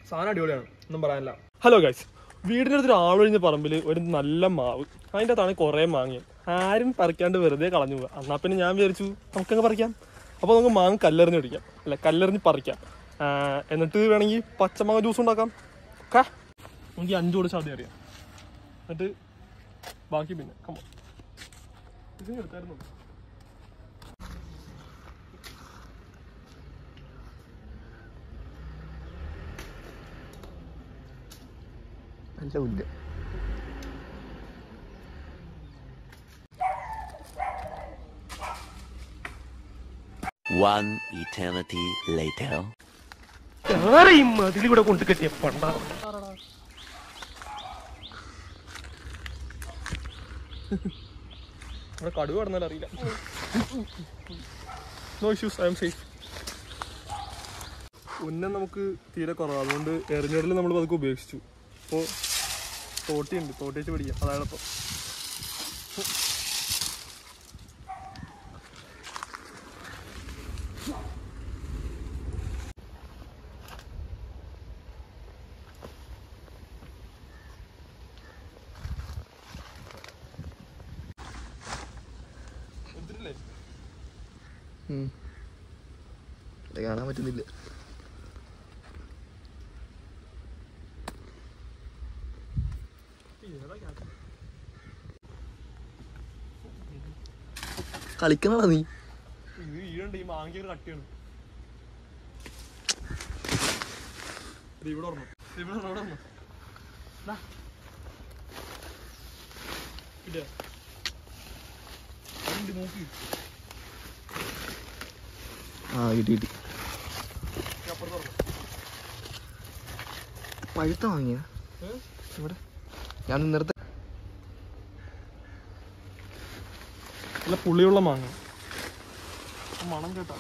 സാധനം അടിപൊളിയാണ്, ഒന്നും പറയാനില്ല. ഹലോ ഗൈസ്, വീടിൻ്റെ അടുത്തൊരു ആളൊഴിഞ്ഞ പറമ്പിൽ ഒരു നല്ല മാവ്, അതിൻ്റെ അകത്താണ് കുറേ മാങ്ങ. ആരും പറിക്കാണ്ട് വെറുതെ കളഞ്ഞു പോവുക. എന്നാൽ പിന്നെ ഞാൻ വിചാരിച്ചു നമുക്കങ്ങ് പറിക്കാം. അപ്പോൾ നമുക്ക് മാങ്ങ കല്ലെറിഞ്ഞ് പിടിക്കാം, അല്ല കല്ലെറിഞ്ഞ് പറിക്കാം. എന്നിട്ട് വേണമെങ്കിൽ പച്ചമാങ്ങ ജ്യൂസ് ഉണ്ടാക്കാം. ഓക്കെ, നമുക്ക് 5 കൂടെ സാധ്യത അറിയാം. എന്നിട്ട് ബാക്കി പിന്നെ കമ്മ ഇതിന് എടുത്തായിരുന്നു. നല്ല ഉല്ല. One eternity later. അതിലൂടെ കൊണ്ട് കെട്ടിയ പണ്ടാ ഇവിടെ കടുവ കടന്നാലും അറിയില്ല. No issues, I'm safe. ഉന്നം നമുക്ക് തീരെ കുറവാണ്, അതുകൊണ്ട് എറിഞ്ഞിടൽ നമ്മൾ അതൊക്കെ ഉപേക്ഷിച്ചു. അപ്പോൾ തോട്ടിയുണ്ട്, തോട്ടി വെച്ച് പിടിക്കാം, അതാണ് ഇപ്പോൾ. കാണാൻ പറ്റുന്നില്ല. കളിക്കണടാ നീ. ഈഴുണ്ട്, ഈ മാങ്ങ കട്ടിയാണ്. ഇവിടെ ഓർമ്മ, ഇവിടെ ഓർമ്മ. നോക്കി കിട്ടി. പഴുത്ത വാങ്ങിയ ഇവിടെ ഞാൻ നേരത്തെ നല്ല പുളിയുള്ള മാങ്ങ, മണം കേട്ടാ.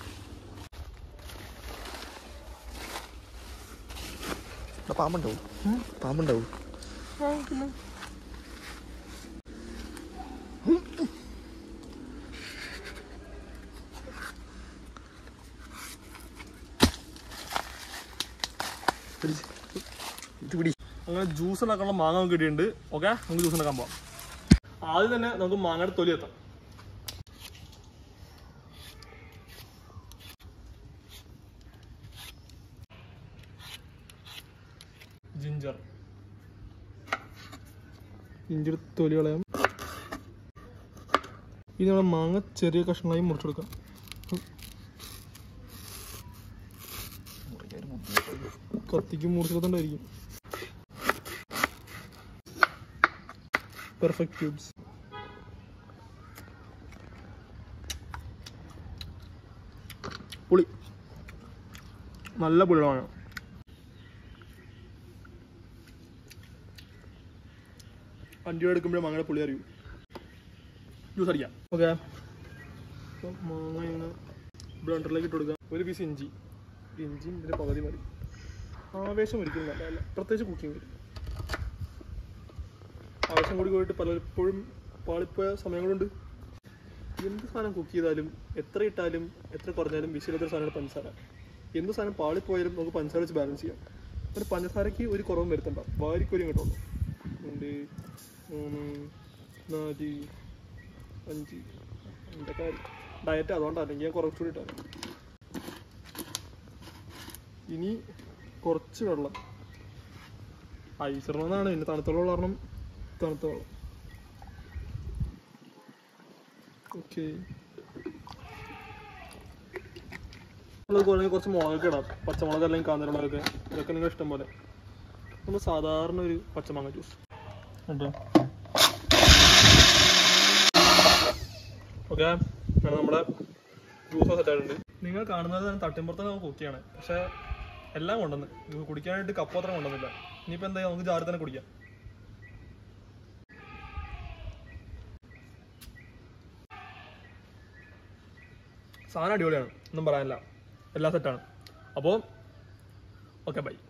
പാമ്പുണ്ടാവും, പാമ്പുണ്ടാവും. അങ്ങനെ ജ്യൂസ് ഉണ്ടാക്കാനുള്ള മാങ്ങ നമുക്ക് കിട്ടിയിട്ടുണ്ട്. ഓക്കെ, നമുക്ക് ജ്യൂസ് ഉണ്ടാക്കാൻ പോവാം. ആദ്യം തന്നെ നമുക്ക് മാങ്ങയുടെ തൊലി എത്താം. ജിഞ്ചർ, ഇഞ്ചിയുടെ തൊലി കളയാം. ഇനി നമ്മൾ മാങ്ങ ചെറിയ കഷ്ണമായി മുറിച്ചെടുക്കാം. കത്തിക്ക് മുറിച്ചെടുത്തോണ്ടായിരിക്കും. Perfect cubes. പുളി, നല്ല പുളിയാണ്. വണ്ടി എടുക്കുമ്പോഴേ മാങ്ങയുടെ പുളി അറിയൂ. ജ്യൂസ് അടിക്കാം. ഓക്കെ, മാങ്ങ ഇങ്ങനെ ബ്ലെൻഡറിലേക്ക് ഇട്ട് കൊടുക്കാം. ഒരു പീസ് ഇഞ്ചി, ഇതിൻ്റെ പകുതി മതി. ആവേശം ഒരിക്കലും നല്ലതല്ല, പ്രത്യേകിച്ച് കുക്കിംഗ്. ആവശ്യം കൂടി പോയിട്ട് പലപ്പോഴും പാളിപ്പോയ സമയങ്ങളുണ്ട്. എന്ത് സാധനം കുക്ക് ചെയ്താലും എത്ര ഇട്ടാലും എത്ര കുറഞ്ഞാലും വിശയില്ലാത്തൊരു സാധനമാണ് പഞ്ചസാര. എന്ത് സാധനം പാളിപ്പോയാലും നമുക്ക് പഞ്ചസാര വെച്ച് ബാലൻസ് ചെയ്യാം. ഒരു പഞ്ചസാരയ്ക്ക് ഒരു കുറവും വരുത്തണ്ട, വാരിക്കൊരു കിട്ടുള്ളൂ. 2, 3, 4, 5 എൻ്റെ കാര്യം ഡയറ്റ് അതുകൊണ്ടാണ്, അല്ലെങ്കിൽ ഞാൻ കുറച്ചുകൂടി ഇട്ടാണ്. ഇനി കുറച്ച് വെള്ളം, ഐസിടണമെന്നാണ്. പിന്നെ തണുത്തുള്ള കാരണം തണുത്ത വെള്ളം. ഓക്കെ, നമുക്ക് കുറച്ച് മുളകൊക്കെ ഇടാം. പച്ചമുളക് അല്ലെങ്കിൽ കാന്താരിമുളകൊക്കെ, ഇതൊക്കെ നിങ്ങൾ ഇഷ്ടം പോലെ. നമ്മൾ സാധാരണ ഒരു പച്ചമാങ്ങ ജ്യൂസ് കേട്ടോ. ഓക്കെ, നമ്മുടെ ജ്യൂസ് സെറ്റ് ആയിട്ടുണ്ട്. നിങ്ങൾ കാണുന്നത് തട്ടിമ്പുറത്ത് നമുക്ക് കുക്കിയാണ്, പക്ഷേ എല്ലാം കൊണ്ടുവന്ന് കുടിക്കാനായിട്ട് കപ്പ് അത്ര കൊണ്ടുവന്നില്ല. ഇനിയിപ്പോൾ എന്താ, നമുക്ക് ജാറിൽ തന്നെ കുടിക്കാം. സാധനം അടിപൊളിയാണ്, ഒന്നും പറയാനില്ല, എല്ലാം സെറ്റാണ്. അപ്പോൾ ഓക്കെ, ബൈ.